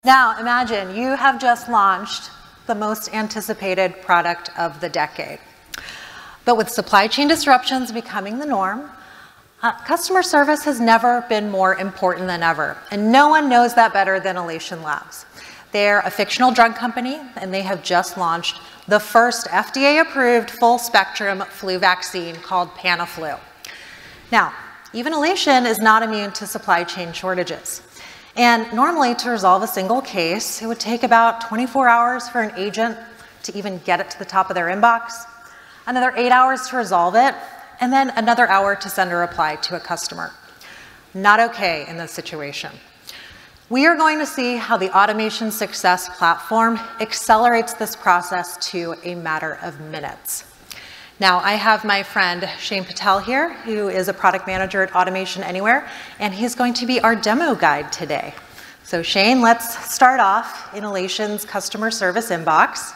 Now, imagine you have just launched the most anticipated product of the decade. But with supply chain disruptions becoming the norm, customer service has never been more important than ever. And no one knows that better than Elation Labs. They're a fictional drug company, and they have just launched the first FDA-approved full-spectrum flu vaccine called Panaflu. Now, even Elation is not immune to supply chain shortages. And normally, to resolve a single case, it would take about 24 hours for an agent to even get it to the top of their inbox, another 8 hours to resolve it, and then another hour to send a reply to a customer. Not okay in this situation. We are going to see how the Automation Success Platform accelerates this process to a matter of minutes. Now, I have my friend Shane Patel here, who is a product manager at Automation Anywhere, and he's going to be our demo guide today. So Shane, let's start off in Elation's customer service inbox.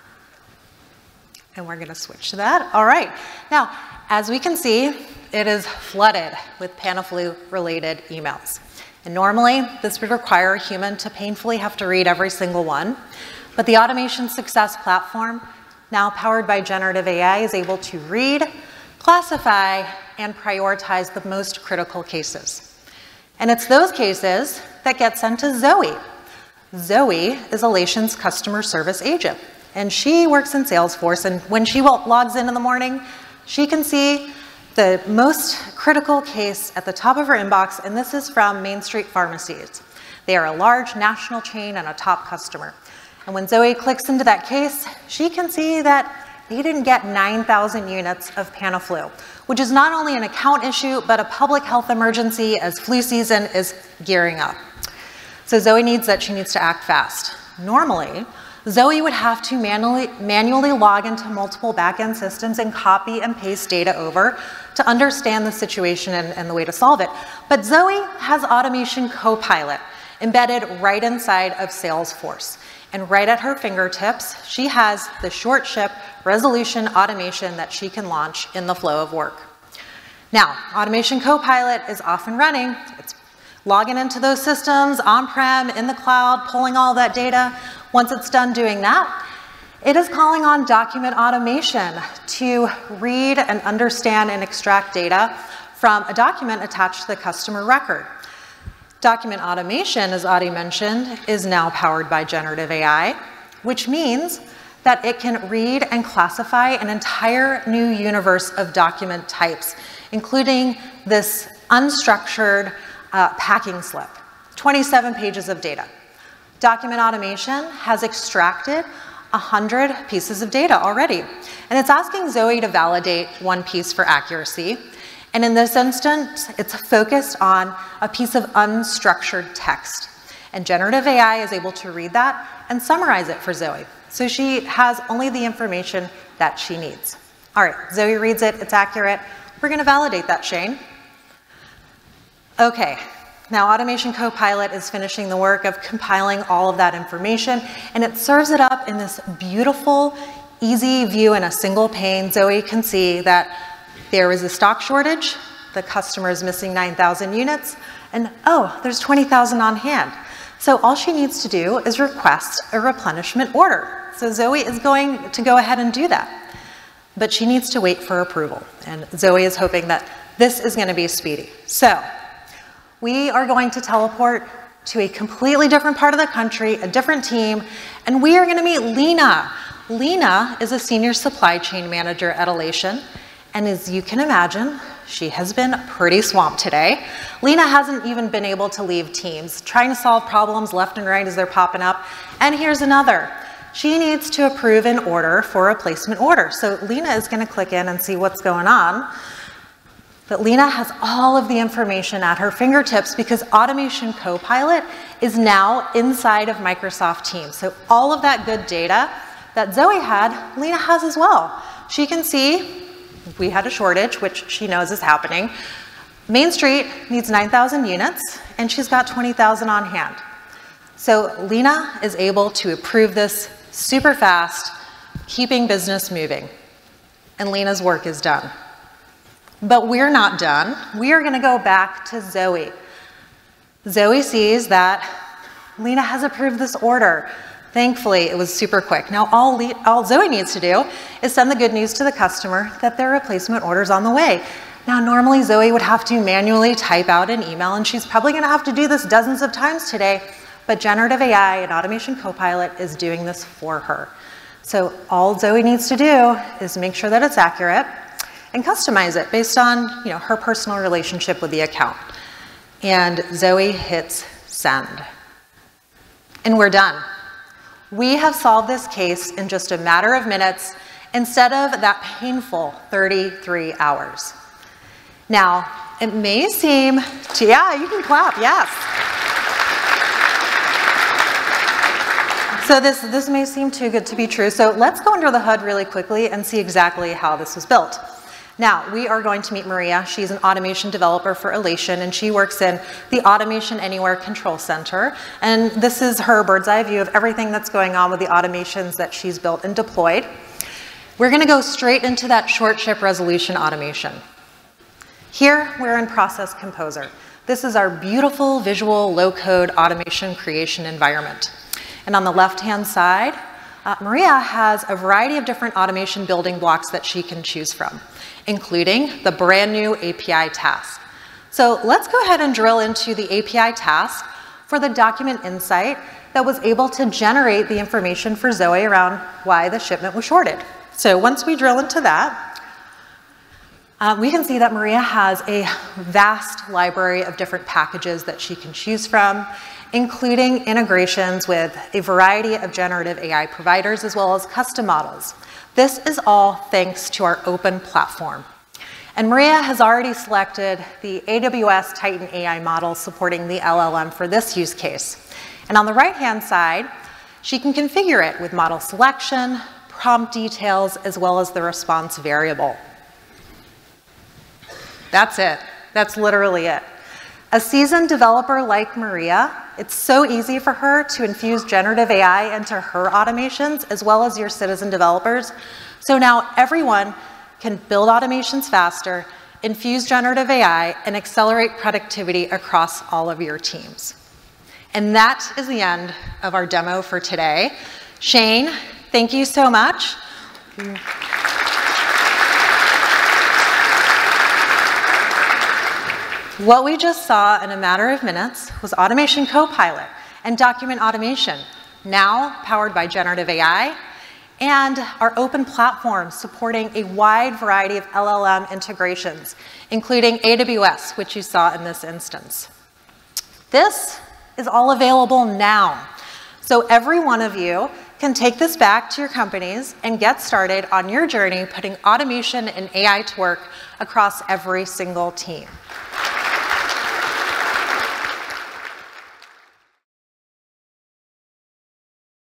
And we're going to switch to that. All right. Now, as we can see, it is flooded with Panaflu-related emails. And normally, this would require a human to painfully have to read every single one. But the Automation Success Platform, now powered by generative AI, is able to read, classify, and prioritize the most critical cases. And it's those cases that get sent to Zoe. Zoe is Elation's customer service agent. And she works in Salesforce, and when she logs in the morning, she can see the most critical case at the top of her inbox, and this is from Main Street Pharmacies. They are a large national chain and a top customer. And when Zoe clicks into that case, she can see that they didn't get 9,000 units of Panaflu, which is not only an account issue, but a public health emergency as flu season is gearing up. So Zoe needs to act fast. Normally, Zoe would have to manually log into multiple back-end systems and copy and paste data over to understand the situation and the way to solve it. But Zoe has Automation Copilot embedded right inside of Salesforce. And right at her fingertips, she has the short ship resolution automation that she can launch in the flow of work. Now, Automation Copilot is off and running. It's logging into those systems, on-prem, in the cloud, pulling all that data. Once it's done doing that, it is calling on document automation to read and understand and extract data from a document attached to the customer record. Document automation, as Adi mentioned, is now powered by generative AI, which means that it can read and classify an entire new universe of document types, including this unstructured packing slip, 27 pages of data. Document automation has extracted 100 pieces of data already, and it's asking Zoe to validate one piece for accuracy. And in this instance, it's focused on a piece of unstructured text. And generative AI is able to read that and summarize it for Zoe. So she has only the information that she needs. All right, Zoe reads it, it's accurate. We're gonna validate that, Shane. Okay, now Automation Copilot is finishing the work of compiling all of that information, and it serves it up in this beautiful, easy view in a single pane. Zoe can see that there is a stock shortage, the customer is missing 9,000 units, and oh, there's 20,000 on hand. So all she needs to do is request a replenishment order. So Zoe is going to go ahead and do that. But she needs to wait for approval, and Zoe is hoping that this is going to be speedy. So we are going to teleport to a completely different part of the country, a different team, and we are going to meet Lena. Lena is a senior supply chain manager at Elation. And as you can imagine, she has been pretty swamped today. Lena hasn't even been able to leave Teams, trying to solve problems left and right as they're popping up. And here's another. She needs to approve an order for a placement order. So Lena is going to click in and see what's going on. But Lena has all of the information at her fingertips because Automation Copilot is now inside of Microsoft Teams. So all of that good data that Zoe had, Lena has as well. She can see we had a shortage, which she knows is happening. Main Street needs 9,000 units, and she's got 20,000 on hand. So Lena is able to approve this super fast, keeping business moving. And Lena's work is done. But we're not done. We are going to go back to Zoe. Zoe sees that Lena has approved this order. Thankfully, it was super quick. Now, all Zoe needs to do is send the good news to the customer that their replacement order is on the way. Now, normally Zoe would have to manually type out an email, and she's probably gonna have to do this dozens of times today, but generative AI and Automation Copilot is doing this for her. So all Zoe needs to do is make sure that it's accurate and customize it based on her personal relationship with the account. And Zoe hits send. And we're done. We have solved this case in just a matter of minutes instead of that painful 33 hours. Now, it may seem yeah, you can clap, yes. So this may seem too good to be true. So let's go under the hood really quickly and see exactly how this was built. Now, we are going to meet Maria. She's an automation developer for Elation, and she works in the Automation Anywhere Control Center. And this is her bird's eye view of everything that's going on with the automations that she's built and deployed. We're gonna go straight into that short ship resolution automation. Here, we're in Process Composer. This is our beautiful visual low-code automation creation environment. And on the left-hand side, Maria has a variety of different automation building blocks that she can choose from, including the brand new API task. So let's go ahead and drill into the API task for the document insight that was able to generate the information for Zoe around why the shipment was shorted. So once we drill into that, we can see that Maria has a vast library of different packages that she can choose from, including integrations with a variety of generative AI providers as well as custom models. This is all thanks to our open platform. And Maria has already selected the AWS Titan AI model supporting the LLM for this use case. And on the right-hand side, she can configure it with model selection, prompt details, as well as the response variable. That's it. That's literally it. A seasoned developer like Maria, it's so easy for her to infuse generative AI into her automations as well as your citizen developers. So now everyone can build automations faster, infuse generative AI, and accelerate productivity across all of your teams. And that is the end of our demo for today. Shane, thank you so much. What we just saw in a matter of minutes was Automation Copilot and document automation, now powered by generative AI, and our open platform supporting a wide variety of LLM integrations, including AWS, which you saw in this instance. This is all available now. So every one of you can take this back to your companies and get started on your journey putting automation and AI to work across every single team.